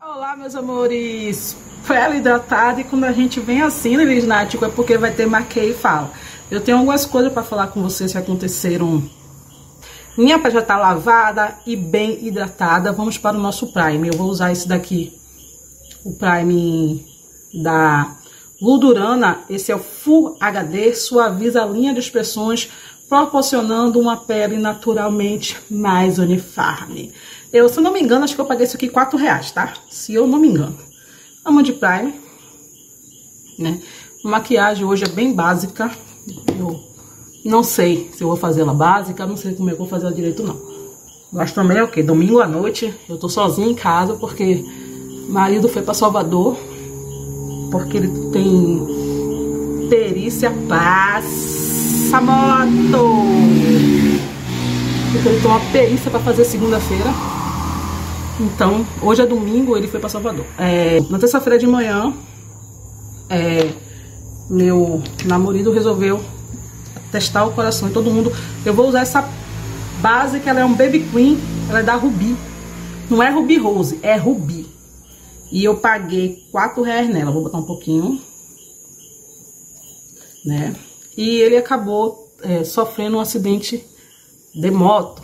Olá, meus amores, pele hidratada. E quando a gente vem assim, né, Nath, é porque vai ter maquia e fala. Eu tenho algumas coisas para falar com vocês que aconteceram. Minha pele já tá lavada e bem hidratada. Vamos para o nosso Prime. Eu vou usar esse daqui, o Prime da Ludurana. Esse é o Full HD, suaviza a linha de expressões, proporcionando uma pele naturalmente mais uniforme. Se eu não me engano, acho que eu paguei isso aqui R$4, tá? Se eu não me engano. Amo de Prime, né? A maquiagem hoje é bem básica. Eu não sei se eu vou fazer ela básica, não sei como é que eu vou fazer ela direito, não. Mas também é o quê? Domingo à noite, eu tô sozinha em casa, porque marido foi pra Salvador, porque ele tem perícia passa-moto. Porque ele tem uma perícia pra fazer segunda-feira. Então, hoje é domingo, ele foi pra Salvador. Na terça-feira de manhã, meu namorado resolveu testar o coração. E todo mundo... Eu vou usar essa base, que ela é um Baby Cream, ela é da Rubi. Não é Rubi Rose, é Rubi. E eu paguei R$4 nela. Vou botar um pouquinho, né? E ele acabou sofrendo um acidente de moto.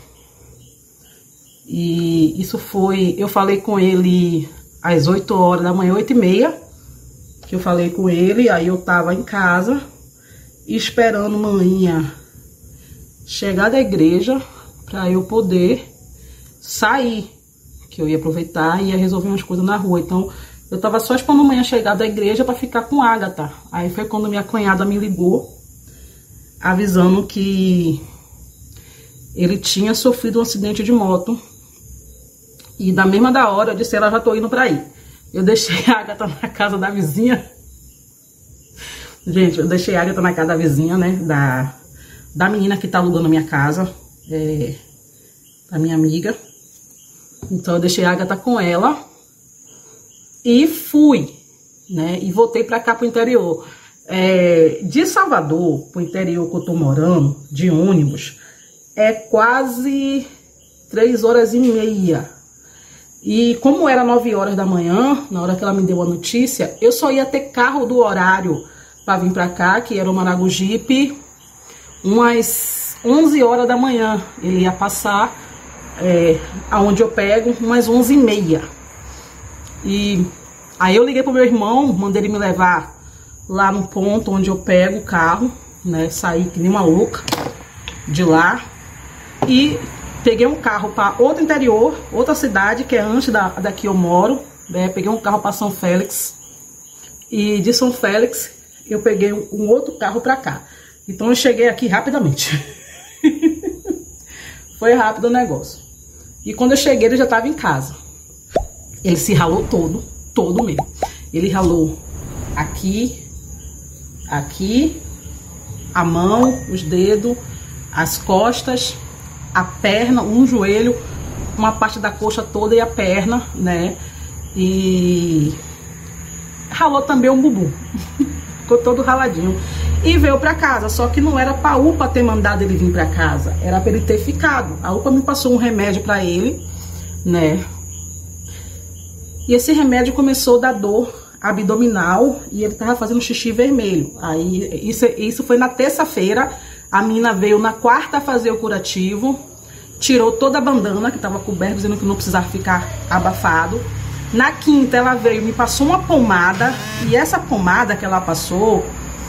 E isso foi... Eu falei com ele às 8 horas da manhã, 8h30. Que eu falei com ele, aí eu tava em casa esperando manhã chegar da igreja pra eu poder sair. Que eu ia aproveitar e ia resolver umas coisas na rua. Então, eu tava só esperando manhã chegar da igreja pra ficar com a Agatha. Aí foi quando minha cunhada me ligou, avisando que ele tinha sofrido um acidente de moto. E da mesma da hora, eu disse, ela, já tô indo pra aí. Eu deixei a Agatha na casa da vizinha. Gente, eu deixei a Agatha na casa da vizinha, né? Da menina que tá alugando a minha casa. Da minha amiga. Então eu deixei a Agatha com ela. E fui, né? E voltei pra cá pro interior. De Salvador pro interior que eu tô morando, de ônibus, é quase 3h30. E como era 9 horas da manhã, na hora que ela me deu a notícia, eu só ia ter carro do horário para vir para cá, que era o Maragogipe, umas 11 horas da manhã. Ele ia passar aonde eu pego, umas 11h30. E aí eu liguei pro meu irmão, mandei ele me levar lá no ponto onde eu pego o carro, né? Saí que nem uma louca de lá. E peguei um carro para outro interior, outra cidade, que é antes daqui eu moro, né? Peguei um carro para São Félix. E de São Félix, eu peguei um outro carro para cá. Então eu cheguei aqui rapidamente. Foi rápido o negócio. E quando eu cheguei, ele já estava em casa. Ele se ralou todo mesmo. Ele ralou aqui, aqui, a mão, os dedos, as costas, a perna, um joelho, uma parte da coxa toda e a perna, né? E ralou também o bumbum. Ficou todo raladinho. E veio pra casa, só que não era pra UPA ter mandado ele vir pra casa, era pra ele ter ficado. A UPA me passou um remédio pra ele, né? E esse remédio começou a dar dor abdominal e ele tava fazendo xixi vermelho. Aí isso foi na terça-feira. A menina veio na quarta fazer o curativo, tirou toda a bandana que estava coberta, dizendo que não precisava ficar abafado. Na quinta ela veio e me passou uma pomada, e essa pomada que ela passou,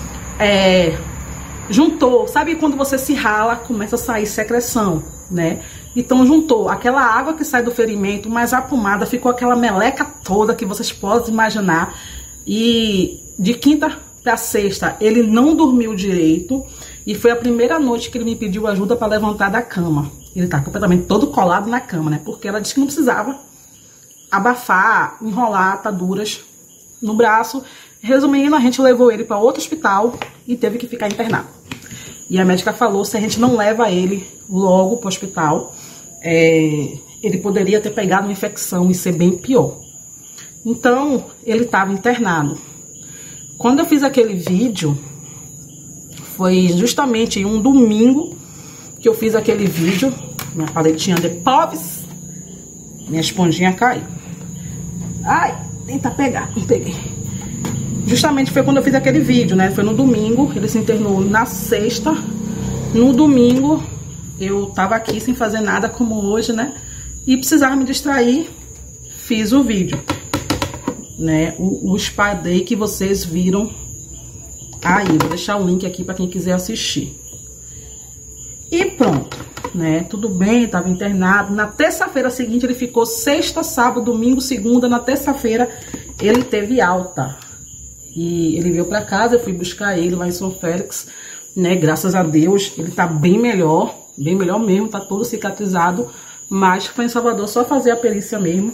juntou, sabe quando você se rala, começa a sair secreção, né? Então juntou aquela água que sai do ferimento, mas a pomada ficou aquela meleca toda que vocês podem imaginar. E de quinta pra sexta ele não dormiu direito. E foi a primeira noite que ele me pediu ajuda para levantar da cama. Ele tá completamente todo colado na cama, né? Porque ela disse que não precisava abafar, enrolar ataduras no braço. Resumindo, a gente levou ele para outro hospital e teve que ficar internado. E a médica falou, se a gente não leva ele logo pro hospital, ele poderia ter pegado uma infecção e ser bem pior. Então, ele estava internado. Quando eu fiz aquele vídeo, foi justamente um domingo que eu fiz aquele vídeo. Minha paletinha de Pops, minha esponjinha caiu. Ai, tenta pegar, não peguei. Justamente foi quando eu fiz aquele vídeo, né? Foi no domingo, ele se internou na sexta. No domingo, eu tava aqui sem fazer nada como hoje, né? E precisava me distrair, fiz o vídeo, né? O spa day que vocês viram aí. Vou deixar o link aqui para quem quiser assistir. E pronto, né? Tudo bem, tava internado. Na terça-feira seguinte, ele ficou sexta, sábado, domingo, segunda. Na terça-feira, ele teve alta. E ele veio pra casa, eu fui buscar ele lá em São Félix, né? Graças a Deus, ele tá bem melhor mesmo, tá todo cicatrizado. Mas foi em Salvador só fazer a perícia mesmo.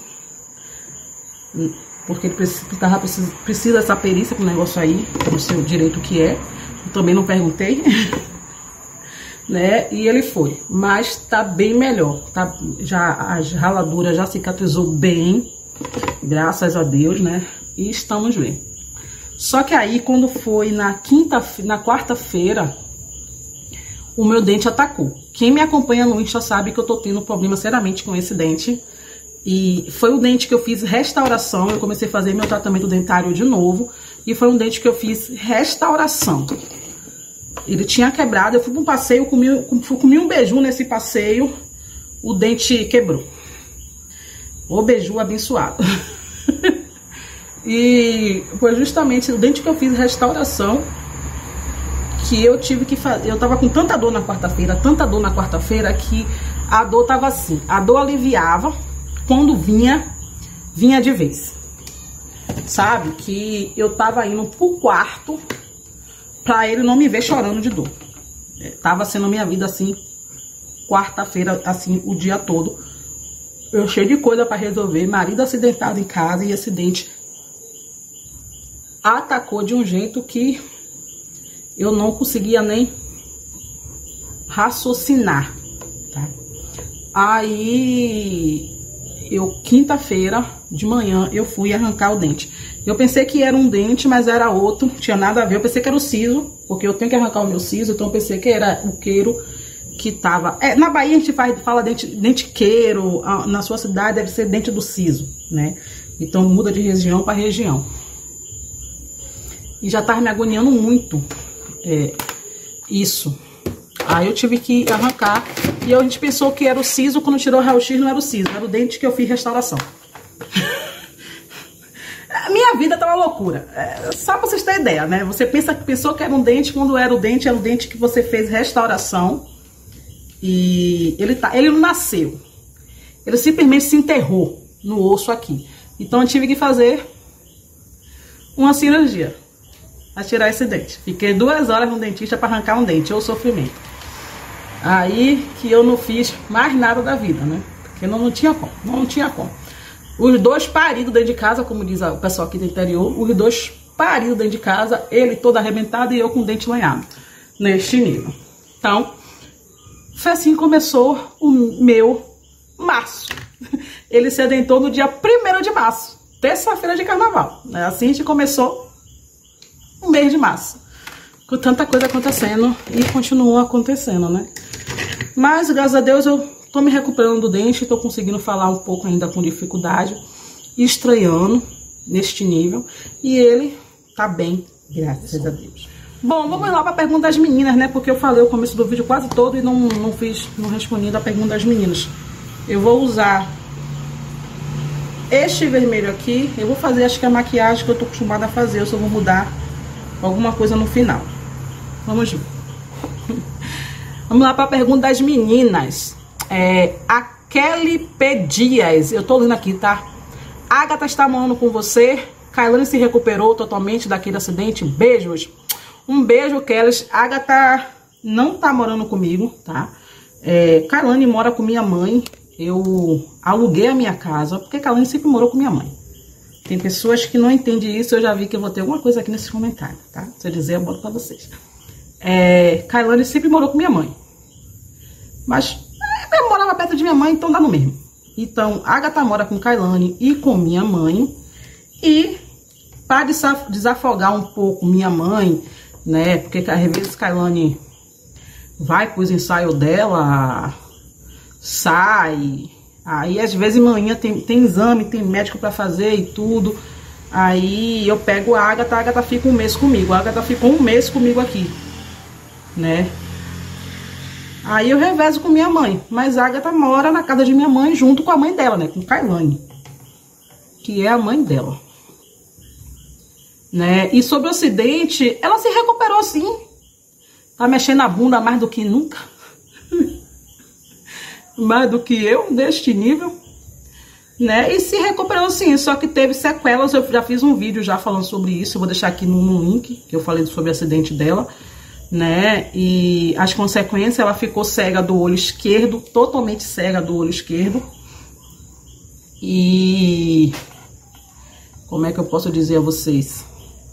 Porque ele precisa dessa perícia pro negócio aí, não sei o direito que é. Eu também não perguntei. Né? E ele foi. Mas tá bem melhor. Tá, já, a raladura já cicatrizou bem. Graças a Deus, né? E estamos bem. Só que aí, quando foi na quarta-feira, o meu dente atacou. Quem me acompanha no Insta sabe que eu tô tendo problema seriamente com esse dente. E foi o dente que eu fiz restauração. Eu comecei a fazer meu tratamento dentário de novo. E foi um dente que eu fiz restauração. Ele tinha quebrado. Eu fui para um passeio, comi um beiju nesse passeio. O dente quebrou. O beiju abençoado. E foi justamente o dente que eu fiz restauração que eu tive que fazer. Eu tava com tanta dor na quarta-feira, que a dor tava assim. A dor aliviava, quando vinha de vez. Sabe? Que eu tava indo pro quarto pra ele não me ver chorando de dor. Tava sendo a minha vida assim, quarta-feira, assim, o dia todo. Eu cheio de coisa pra resolver, marido acidentado em casa e esse dente atacou de um jeito que eu não conseguia nem raciocinar, tá? Aí, quinta-feira de manhã, eu fui arrancar o dente. Eu pensei que era um dente, mas era outro, não tinha nada a ver. Eu pensei que era o siso, porque eu tenho que arrancar o meu siso, então eu pensei que era o queiro que tava... na Bahia a gente fala dente queiro, na sua cidade deve ser dente do siso, né? Então muda de região para região. E já tava me agoniando muito isso. Aí eu tive que arrancar. E a gente pensou que era o siso, quando tirou o raio-x não era o siso, era o dente que eu fiz restauração. A minha vida tá uma loucura. Só pra vocês terem ideia, né? Você pensou que era um dente, quando era o dente que você fez restauração. E ele não nasceu. Ele simplesmente se enterrou no osso aqui. Então eu tive que fazer uma cirurgia a tirar esse dente. Fiquei 2 horas no dentista para arrancar um dente, ou sofrimento. Aí que eu não fiz mais nada da vida, né? Porque não tinha como. Os dois paridos dentro de casa, como diz o pessoal aqui do interior, os dois paridos dentro de casa, ele todo arrebentado e eu com o dente lanhado, neste nível. Então, foi assim que começou o meu março. Ele se adentrou no dia 1º de março, terça-feira de carnaval. Assim a gente começou o mês de março, com tanta coisa acontecendo e continua acontecendo, né? Mas, graças a Deus, eu tô me recuperando do dente, tô conseguindo falar um pouco ainda com dificuldade, estranhando neste nível, e ele tá bem, graças a Deus. Bom, vamos lá para a pergunta das meninas, né? Porque eu falei o começo do vídeo quase todo e não respondi a pergunta das meninas. Eu vou usar este vermelho aqui, eu vou fazer, acho que a maquiagem que eu tô acostumada a fazer, eu só vou mudar alguma coisa no final. Vamos ver. Vamos lá para a pergunta das meninas. A Kelly P. Dias, eu tô lendo aqui, tá? Agatha está morando com você? Kailane se recuperou totalmente daquele acidente? Beijos. Um beijo, Kelly. Agatha não tá morando comigo, tá? Kailane mora com minha mãe. Eu aluguei a minha casa, porque Kailane sempre morou com minha mãe. Tem pessoas que não entendem isso, eu já vi que eu vou ter alguma coisa aqui nesse comentário, tá? Se eu dizer, eu boto pra vocês. Kailane sempre morou com minha mãe. Mas eu morava perto de minha mãe, então dá no mesmo. Então, Agatha mora com Kailane e com minha mãe. E para desafogar um pouco minha mãe, né? Porque às vezes Kailane vai pros ensaios dela, sai, Aí, às vezes, manhã tem exame, tem médico pra fazer e tudo. Aí, eu pego a Agatha fica um mês comigo. A Agatha ficou um mês comigo aqui, né? Aí, eu revezo com minha mãe. Mas a Agatha mora na casa de minha mãe, junto com a mãe dela, né? Com Kailane, que é a mãe dela. Né? E sobre o acidente, ela se recuperou sim. Tá mexendo a bunda mais do que nunca. Mais do que eu, deste nível. Né? E se recuperou sim, só que teve sequelas. Eu já fiz um vídeo já falando sobre isso. Eu vou deixar aqui no link, que eu falei sobre o acidente dela. Né? E as consequências, ela ficou cega do olho esquerdo, totalmente cega do olho esquerdo. E como é que eu posso dizer a vocês?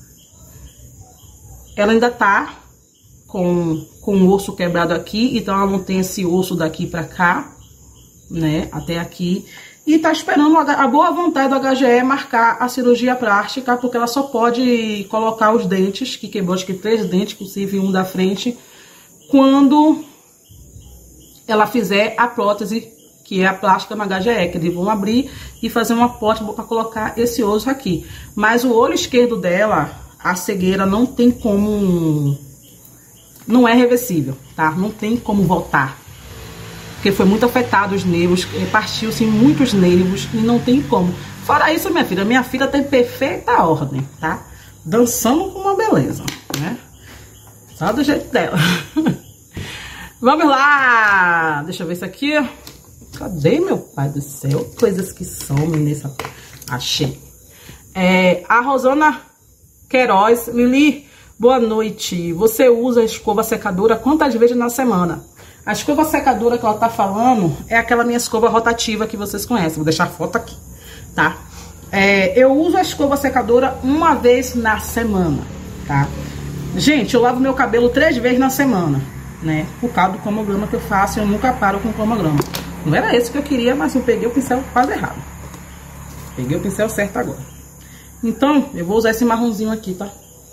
Ela ainda tá com o osso quebrado aqui, então ela não tem esse osso daqui pra cá, né, até aqui. E tá esperando a boa vontade do HGE marcar a cirurgia plástica, porque ela só pode colocar os dentes, que quebrou acho que 3 dentes, inclusive um da frente, quando ela fizer a prótese, que é a plástica no HGE, que eles vão abrir e fazer uma prótese para colocar esse osso aqui. Mas o olho esquerdo dela, a cegueira não tem como, não é reversível, tá? Não tem como voltar, porque foi muito afetado os nervos, partiu-se muitos nervos e não tem como. Fora isso, minha filha tá em perfeita ordem, tá? Dançando com uma beleza, né? Só do jeito dela. Vamos lá! Deixa eu ver isso aqui. Cadê, meu pai do céu? Coisas que somem nessa... Achei. A Rosana Queiroz. Lili, boa noite. Você usa a escova secadora quantas vezes na semana? A escova secadora que ela tá falando é aquela minha escova rotativa que vocês conhecem. Vou deixar a foto aqui, tá? Eu uso a escova secadora uma vez na semana, tá? Gente, eu lavo meu cabelo 3 vezes na semana, né? Por causa do cronograma que eu faço, eu nunca paro com o cronograma. Não era esse que eu queria, mas eu peguei o pincel quase errado. Peguei o pincel certo agora. Então, eu vou usar esse marronzinho aqui, tá?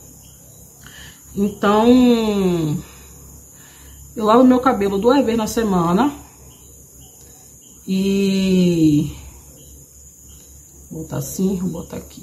Então, eu lavo meu cabelo 2 vezes na semana. E... vou botar assim, vou botar aqui.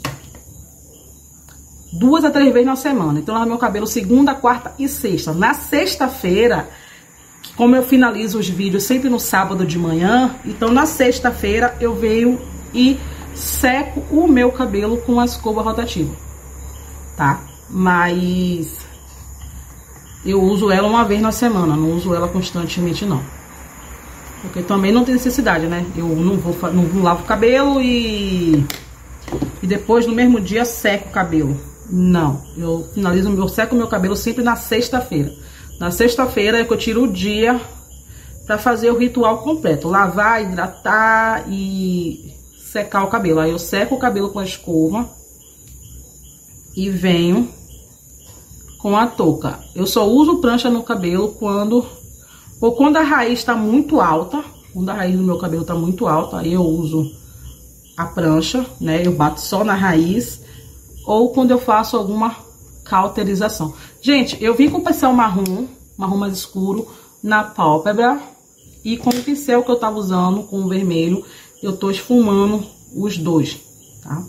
2 a 3 vezes na semana. Então, eu lavo meu cabelo segunda, quarta e sexta. Na sexta-feira, como eu finalizo os vídeos sempre no sábado de manhã, então na sexta-feira eu venho e seco o meu cabelo com a escova rotativa, tá? Mas eu uso ela uma vez na semana, não uso ela constantemente não. Porque também não tem necessidade, né? Eu não lavo o cabelo e depois no mesmo dia seco o cabelo. Não, eu seco o meu cabelo sempre na sexta-feira. Na sexta-feira é que eu tiro o dia pra fazer o ritual completo. Lavar, hidratar e secar o cabelo. Aí eu seco o cabelo com a escova e venho com a touca. Eu só uso prancha no cabelo quando a raiz tá muito alta. Quando a raiz do meu cabelo tá muito alta, aí eu uso a prancha, né? Eu bato só na raiz. Ou quando eu faço alguma cauterização. Gente, eu vim com o pincel marrom mais escuro, na pálpebra. E com o pincel que eu tava usando, com o vermelho, eu tô esfumando os dois, tá?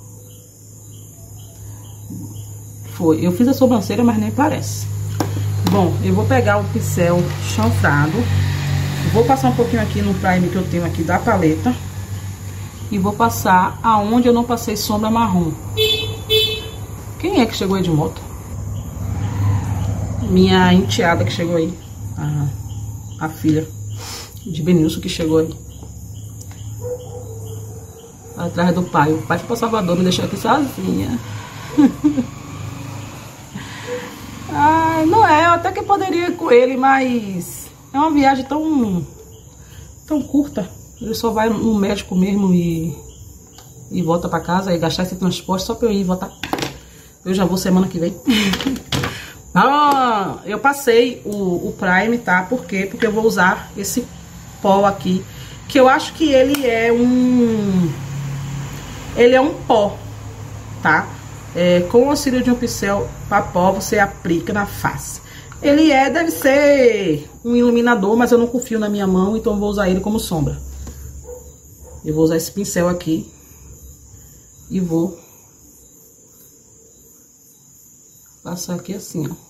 Foi, eu fiz a sobrancelha, mas nem parece. Bom, eu vou pegar o pincel chanfrado. Vou passar um pouquinho aqui no primer que eu tenho aqui da paleta. E vou passar aonde eu não passei sombra marrom. Quem é que chegou aí de moto? Minha enteada que chegou aí. A filha de Benilson que chegou aí. Atrás do pai. O pai foi pra Salvador, me deixou aqui sozinha. Ai, não é, eu até que poderia ir com ele, mas é uma viagem tão curta. Ele só vai no médico mesmo e volta pra casa e gastar esse transporte só pra eu ir e voltar. Eu já vou semana que vem. Eu passei o Prime, tá? Por quê? Porque eu vou usar esse pó aqui, que eu acho que ele é um pó, tá? Com o auxílio de um pincel para pó, você aplica na face. Ele deve ser um iluminador, mas eu não confio na minha mão, então eu vou usar ele como sombra. Eu vou usar esse pincel aqui e vou passar aqui assim, ó.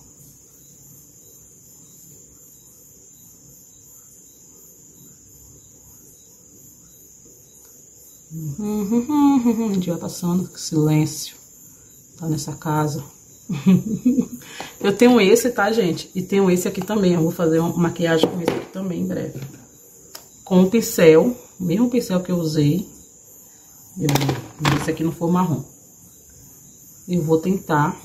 A gente vai passando, silêncio, tá nessa casa. Eu tenho esse, tá, gente? E tenho esse aqui também, eu vou fazer uma maquiagem com esse aqui também em breve. Com o pincel, o mesmo pincel que eu usei, esse aqui não for marrom. Eu vou tentar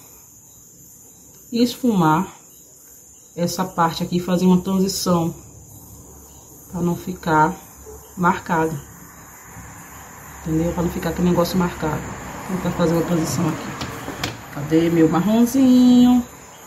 esfumar essa parte aqui, fazer uma transição, pra não ficar marcado. Entendeu? Pra não ficar aquele negócio marcado. Vou tentar fazer uma transição aqui. Cadê meu marronzinho?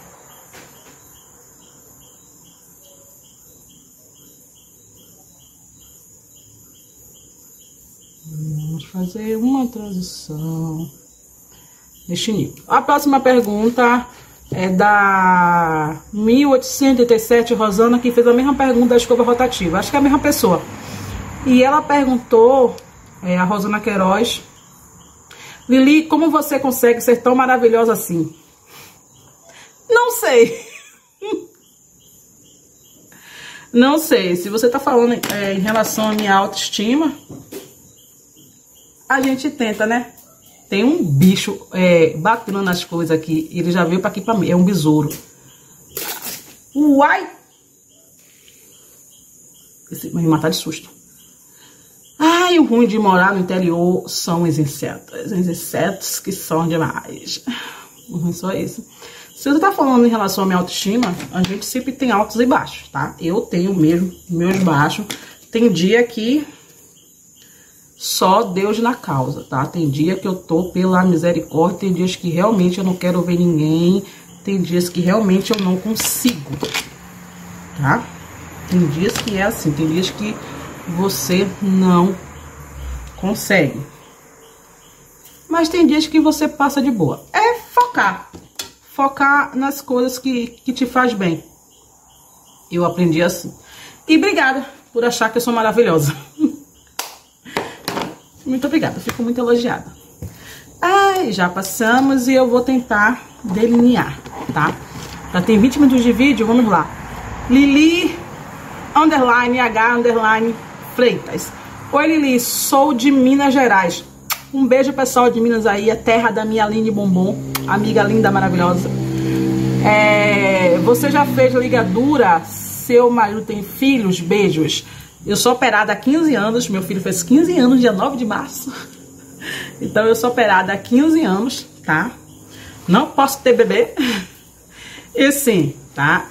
Vamos fazer uma transição neste nível. A próxima pergunta é da 1887, Rosana, que fez a mesma pergunta da escova rotativa. Acho que é a mesma pessoa. E ela perguntou, a Rosana Queiroz: Lili, como você consegue ser tão maravilhosa assim? Não sei. Não sei. Se você tá falando em relação à minha autoestima, a gente tenta, né? Tem um bicho batendo nas coisas aqui. Ele já veio pra aqui pra mim. É um besouro. Uai! Esse vai me matar de susto. Ai, o ruim de morar no interior são os insetos. Os insetos que são demais. Não é só isso. Se você tá falando em relação à minha autoestima, a gente sempre tem altos e baixos, tá? Eu tenho mesmo meus baixos. Tem dia que só Deus na causa, tá? Tem dia que eu tô pela misericórdia, tem dias que realmente eu não quero ver ninguém, tem dias que realmente eu não consigo, tá? Tem dias que é assim, tem dias que você não consegue. Mas tem dias que você passa de boa. É focar. Focar nas coisas que te faz bem. Eu aprendi assim. E obrigada por achar que eu sou maravilhosa. Muito obrigada, fico muito elogiada. Ai, já passamos e eu vou tentar delinear, tá? Já tem 20 minutos de vídeo, vamos lá. Lili, _H, Freitas. Oi, Lili, sou de Minas Gerais. Um beijo, pessoal de Minas aí, a terra da minha Aline Bombom, amiga linda, maravilhosa. Você já fez ligadura? Seu marido tem filhos? Beijos. Eu sou operada há 15 anos, meu filho fez 15 anos, dia 9 de março. Então eu sou operada há 15 anos, tá? Não posso ter bebê. E sim, tá?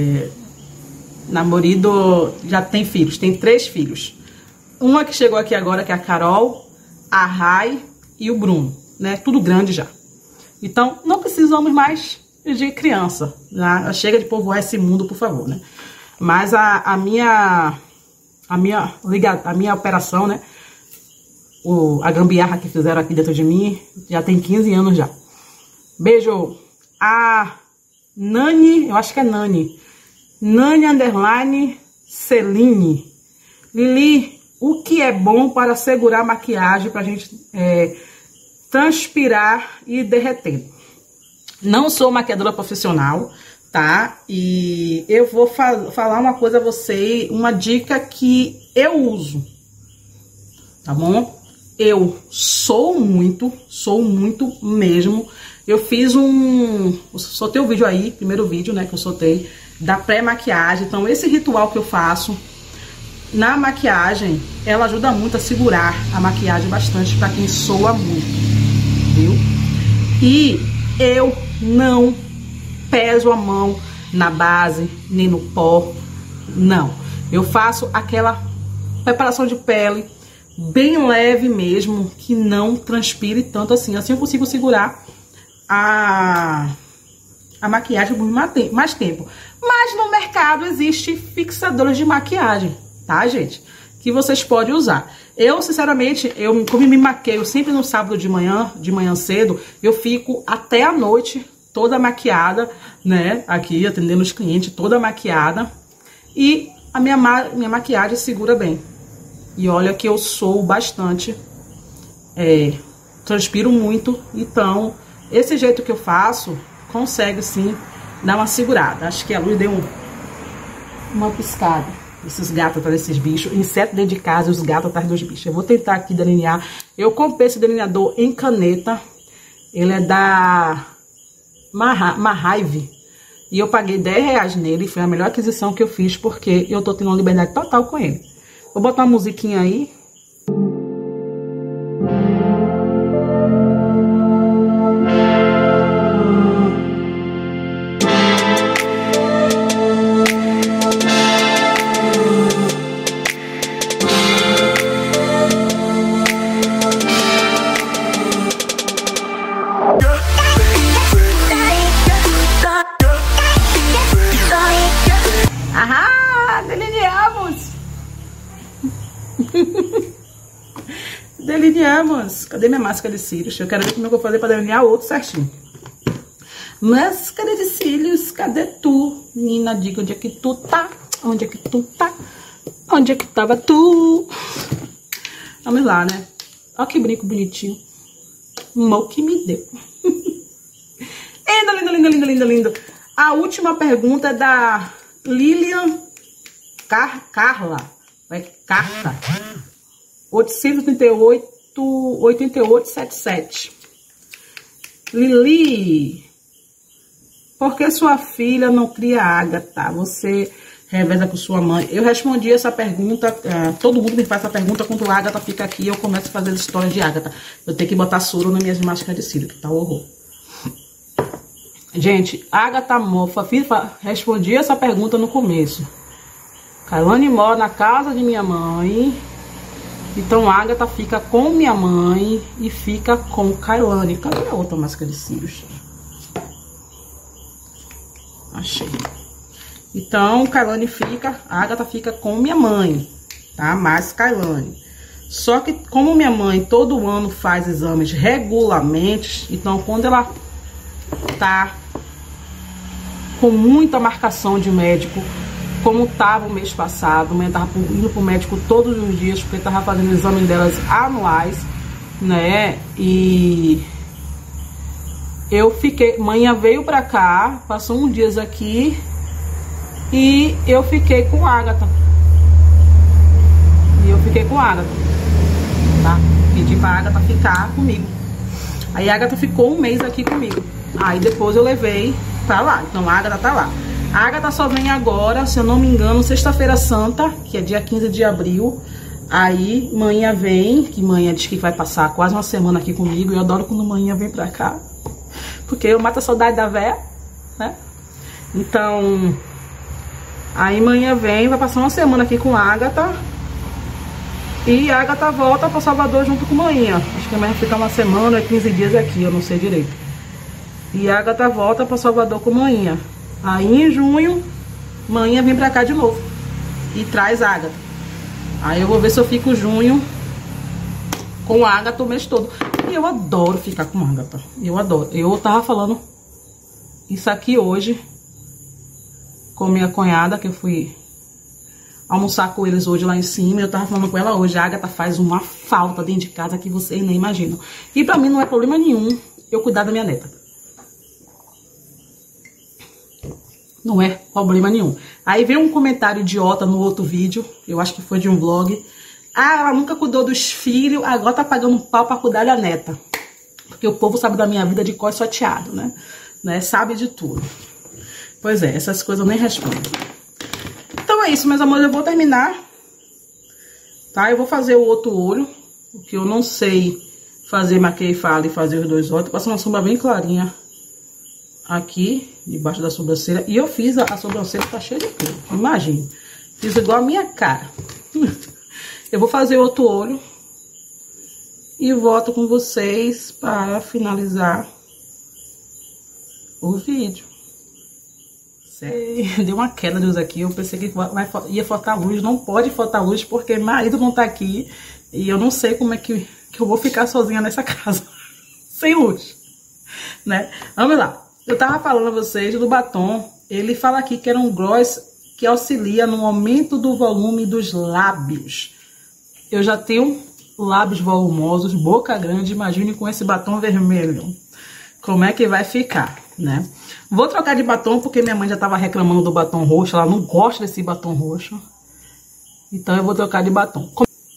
Namorado já tem filhos, tem 3 filhos. Uma que chegou aqui agora, que é a Carol, a Rai e o Bruno, né? Tudo grande já. Então não precisamos mais de criança, né? Chega de povoar esse mundo, por favor, né? Mas a minha operação, né? A gambiarra que fizeram aqui dentro de mim já tem 15 anos já. Beijo. A Nani, eu acho que é Nani. Nani _Celine. Lili, o que é bom para segurar a maquiagem pra gente transpirar e derreter? Não sou maquiadora profissional, tá? E eu vou falar uma coisa a você, uma dica que eu uso, tá bom? Eu sou muito mesmo. Eu fiz soltei o vídeo aí, primeiro vídeo, né, que eu soltei, da pré-maquiagem. Então esse ritual que eu faço na maquiagem, ela ajuda muito a segurar a maquiagem bastante pra quem soa muito, viu? E eu não peso a mão na base, nem no pó, não. Eu faço aquela preparação de pele bem leve mesmo, que não transpire tanto assim. Assim eu consigo segurar a maquiagem por mais tempo. Mas no mercado existe fixadores de maquiagem, tá, gente? Que vocês podem usar. Eu, sinceramente, como me maqueio sempre no sábado de manhã cedo, eu fico até a noite toda maquiada, né? Aqui, atendendo os clientes, toda maquiada. E a minha maquiagem segura bem. E olha que eu sou bastante, transpiro muito, então esse jeito que eu faço consegue sim dar uma segurada. Acho que a luz deu uma piscada. Esses gatos atrás desses bichos, inseto dentro de casa e os gatos atrás dos bichos. Eu vou tentar aqui delinear. Eu comprei esse delineador em caneta, ele é da Mahave. E eu paguei R$10 nele, foi a melhor aquisição que eu fiz, porque eu tô tendo uma liberdade total com ele. Vou botar uma musiquinha aí. Delineamos. Cadê minha máscara de cílios? Eu quero ver como eu vou fazer para delinear o outro certinho. Máscara de cílios, cadê tu? Menina, diga onde é que tu tá? Onde é que tu tá? Onde é que tava tu? Vamos lá, né? Olha que brinco bonitinho. Mal que me deu. Lindo, lindo, lindo, lindo, lindo, lindo. A última pergunta é da Lilian Carla. Vai, Carta. 838-8877. Lili, por que sua filha não cria Ágata? Você reveza com sua mãe? Eu respondi essa pergunta, todo mundo me faz essa pergunta quando a Ágata fica aqui, eu começo a fazer as histórias de Ágata. Eu tenho que botar soro nas minhas máscaras de cílio, que tá um horror. Gente, Ágata mofa, respondi essa pergunta no começo. Kailane mora na casa de minha mãe. Então, a Ágata fica com minha mãe e fica com Kailane. Cadê a outra máscara de cílios? Achei. Então, Kailane fica, a Ágata fica com minha mãe, tá? Mais Kailane. Só que, como minha mãe todo ano faz exames regularmente, então, quando ela tá com muita marcação de médico, como tava o mês passado, a mãe tava indo pro médico todos os dias, porque tava fazendo exame delas anuais, né? E eu fiquei, manhã veio pra cá, passou uns dias aqui e eu fiquei com a Ágata. Tá? Pedi pra Ágata ficar comigo. Aí a Ágata ficou um mês aqui comigo. Aí depois eu levei pra lá. Então a Ágata tá lá. A Ágata só vem agora, se eu não me engano, sexta-feira santa, que é dia 15 de abril. Aí, manhã vem, que manhã diz que vai passar quase uma semana aqui comigo. Eu adoro quando manhã vem pra cá, porque eu mato a saudade da véia, né? Então, aí manhã vem, vai passar uma semana aqui com a Ágata. E a Ágata volta pra Salvador junto com manhã. Acho que a manhã fica uma semana, 15 dias aqui, eu não sei direito. E a Ágata volta pra Salvador com manhã. Aí em junho, manhã vem pra cá de novo e traz a Ágata. Aí eu vou ver se eu fico junho com a Ágata o mês todo. E eu adoro ficar com a Ágata. Eu adoro. Eu tava falando isso aqui hoje com minha cunhada, que eu fui almoçar com eles hoje lá em cima. Eu tava falando com ela hoje, a Ágata faz uma falta dentro de casa que vocês nem imaginam. E pra mim não é problema nenhum eu cuidar da minha neta. Não é problema nenhum. Aí veio um comentário idiota no outro vídeo, eu acho que foi de um vlog. Ah, ela nunca cuidou dos filhos, agora tá pagando pau pra cuidar da neta. Porque o povo sabe da minha vida de cor sorteado, né? Sabe de tudo. Pois é, essas coisas eu nem respondo. Então é isso, meus amores, eu vou terminar. Tá? Eu vou fazer o outro olho, porque eu não sei fazer maquia e fala e fazer os dois olhos. Tô passando uma sombra bem clarinha aqui, debaixo da sobrancelha. E eu fiz a sobrancelha, tá cheia de pelo. Imagina. Fiz igual a minha cara. Eu vou fazer outro olho. E volto com vocês para finalizar o vídeo. Certo? Deu uma queda de luz aqui. Eu pensei que ia faltar luz. Não pode faltar luz porque marido não tá aqui. E eu não sei como é que eu vou ficar sozinha nessa casa. Sem luz. Né? Vamos lá. Eu tava falando a vocês do batom. Ele fala aqui que era um gloss que auxilia no aumento do volume dos lábios. eu já tenho lábios volumosos, boca grande, imagine com esse batom vermelho. Como é que vai ficar, né? Vou trocar de batom porque minha mãe já tava reclamando do batom roxo, ela não gosta desse batom roxo. Então eu vou trocar de batom.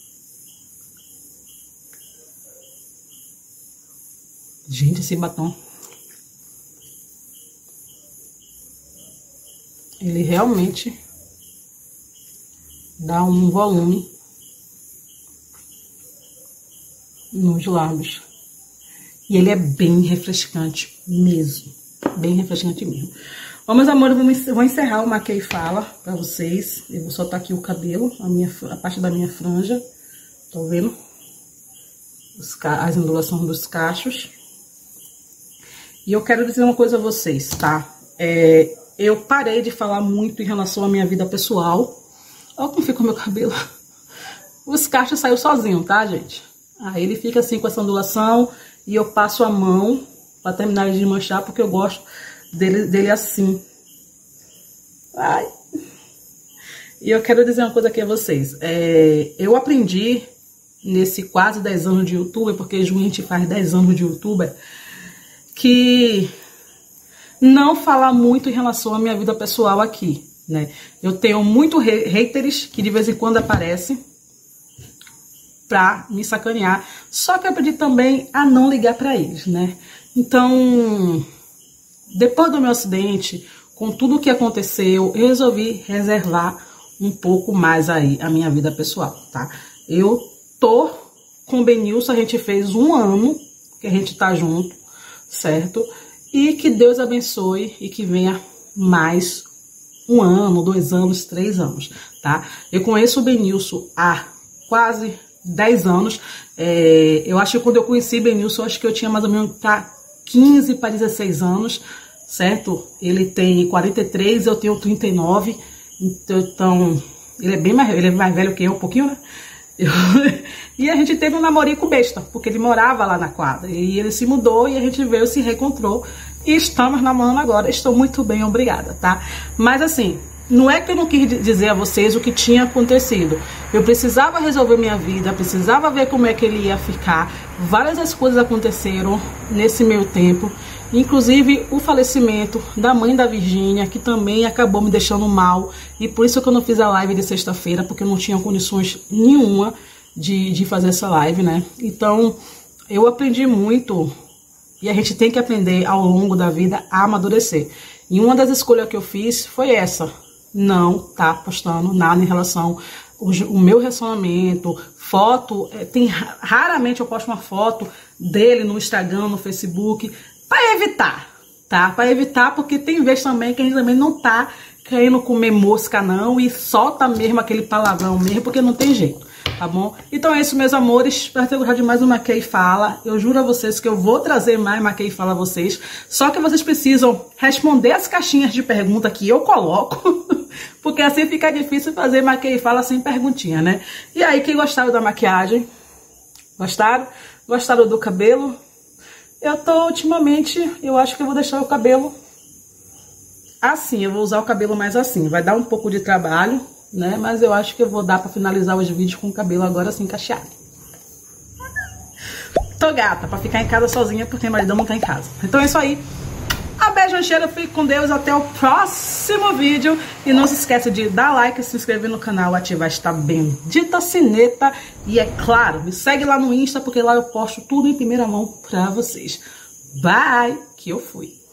Gente, esse batom, ele realmente dá um volume nos lábios. E ele é bem refrescante mesmo. Bem refrescante mesmo. Bom, meus amores, vou encerrar o Maquia e Fala pra vocês. Eu vou soltar aqui o cabelo, a parte da minha franja. Tô vendo? As ondulações dos cachos. E eu quero dizer uma coisa a vocês, tá? Eu parei de falar muito em relação à minha vida pessoal. Olha como fica o meu cabelo. Os cachos saiu sozinho, tá, gente? Aí ele fica assim com essa ondulação e eu passo a mão pra terminar de manchar, porque eu gosto dele assim. Ai. E eu quero dizer uma coisa aqui a vocês. Eu aprendi nesse quase 10 anos de youtuber, porque junho a gente faz 10 anos de youtuber, que não falar muito em relação à minha vida pessoal aqui, né? Eu tenho muito haters que de vez em quando aparecem pra me sacanear, só que eu aprendi também a não ligar pra eles, né? Então, depois do meu acidente, com tudo o que aconteceu, eu resolvi reservar um pouco mais aí a minha vida pessoal, tá? Eu tô com o Benilson, a gente fez 1 ano que a gente tá junto, certo? E que Deus abençoe e que venha mais 1 ano, 2 anos, 3 anos, tá? Eu conheço o Benilson há quase 10 anos. Eu acho que quando eu conheci o Benilson, acho que eu tinha mais ou menos 15 para 16 anos, certo? Ele tem 43, eu tenho 39, então ele é mais velho que eu, um pouquinho, né? E a gente teve um namorico besta, porque ele morava lá na quadra, e ele se mudou e a gente veio, se reencontrou e estamos namorando agora. Estou muito bem, obrigada, tá? Mas assim, não é que eu não quis dizer a vocês o que tinha acontecido. Eu precisava resolver minha vida, precisava ver como é que ele ia ficar. Várias das coisas aconteceram nesse meio tempo, inclusive o falecimento da mãe da Virgínia, que também acabou me deixando mal. E por isso que eu não fiz a live de sexta-feira, porque eu não tinha condições nenhuma de fazer essa live, né? Então, eu aprendi muito, e a gente tem que aprender ao longo da vida a amadurecer. E uma das escolhas que eu fiz foi essa: não tá postando nada em relação ao meu relacionamento, foto. Raramente eu posto uma foto dele no Instagram, no Facebook, para evitar, tá? Para evitar, porque tem vezes também que a gente também não tá querendo comer mosca não, e solta mesmo aquele palavrão mesmo, porque não tem jeito, tá bom? Então é isso, meus amores, espero ter gostado de mais um Maquia e Fala. Eu juro a vocês que eu vou trazer mais Maquia e Fala a vocês, só que vocês precisam responder as caixinhas de pergunta que eu coloco, porque assim fica difícil fazer Maquia e Fala sem perguntinha, né? E aí, quem gostaram da maquiagem? Gostaram? Gostaram do cabelo? Eu tô ultimamente, eu acho que eu vou deixar o cabelo assim, eu vou usar o cabelo mais assim. Vai dar um pouco de trabalho, né? Mas eu acho que eu vou dar pra finalizar os vídeos com o cabelo agora assim, cacheado. Tô gata, pra ficar em casa sozinha, porque o maridão não tá em casa. Então é isso aí. Um beijo, um cheiro, fique com Deus, até o próximo vídeo. E não se esqueça de dar like, se inscrever no canal, ativar esta bendita sineta. E é claro, me segue lá no Insta, porque lá eu posto tudo em primeira mão pra vocês. Bye, que eu fui.